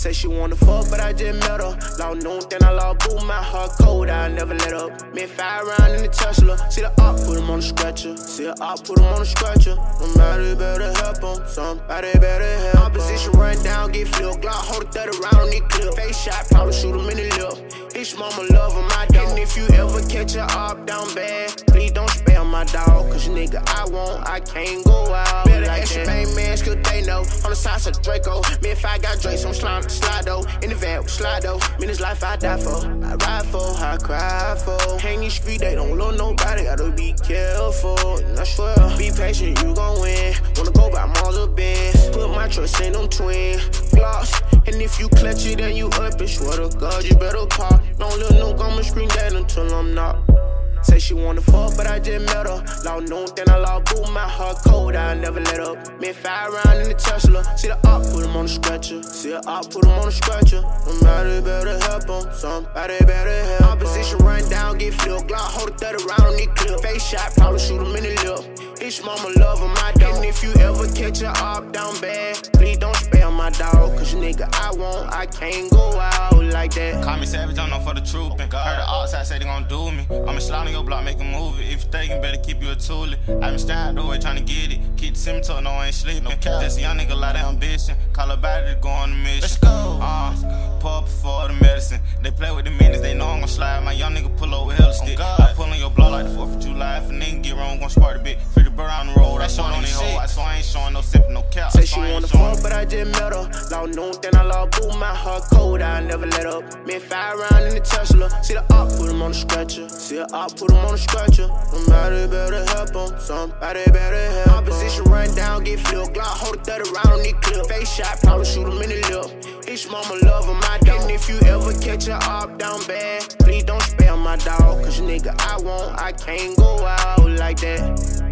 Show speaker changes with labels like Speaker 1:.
Speaker 1: Say she wanna fuck, but I just met her. Lost noon, then I lost boo, my heart cold, I never let up. Me 5 round in the Tesla. See the op, put him on the stretcher. See the op, put him on the stretcher. Somebody better help him. Somebody better help him. Opposition run down, get flipped. Glock hold a 30 round on the clip. Face shot, probably shoot him in the lip. His mama love him, I don't. And if you ever catch a op down bad, please don't spare my dog. Cause nigga, I can't go out. Better like ask your main man, cause they know. On the sides of Draco. Me if I got Drake, I'm slide though. In the van, slide though. Me this life I die for. I ride for, I cry for. Hang these street, they don't love nobody. Gotta be careful. And I swear, be patient, you gon' win. Wanna go by Mars or Benz. Put my trust in them twin blocks. And if you clutch it and you up it, swear to God, you better pop. Don't let no I'ma scream that until I'm not. Say she wanna fuck, but I just met her. Lost noon, then I lost boo, my heart cold, I never let up. Me 5 round in the Tesla. See the op, put him on the stretcher. See the op, put him on the stretcher. Somebody better help him. Somebody better help him. Opposition run down, get flipped. Glock hold a 30 round on the clip. Face shot, probably shoot him in the lip. His mama love him, I don't. And if you ever catch a op down bad, please don't spare my dog. Cause nigga, I can't go out like that.
Speaker 2: Call me savage, I'm known for the truth. Heard the outside say they gon' do me. I'ma slide on your block, make a movie. If you thinking, better keep you a toolie. I been standing the way tryna get it. Keep the cemetery, no, I ain't sleeping. Just a young nigga, lot of ambition. Call a battery to go on the mission.
Speaker 3: Let's go.
Speaker 2: Pull up for the medicine. They play with the minutes, they know I'm gon' slide. My young nigga pull over hell stick. I pull on your block like the 4th of July. If a nigga get wrong, gon' spark a bit. Free the bird on the road. I showed on the hoe. So I ain't showing no sipping, no cap.
Speaker 1: Say she wanna fuck, but I just met her. Lost noon, then I lost boo, my heart cold, I never let up. Me 5 round in the Tesla. See the op, put him on the stretcher. See the op, put him on the stretcher. Somebody better help him. Somebody better help him. Opposition run down, get flipped. Glock hold a 30 round on the clip. Face shot, probably shoot him in the lip. His mama love him, I don't. And if you ever catch a op down bad, please don't spare my dog. Cause nigga, I can't go out like that.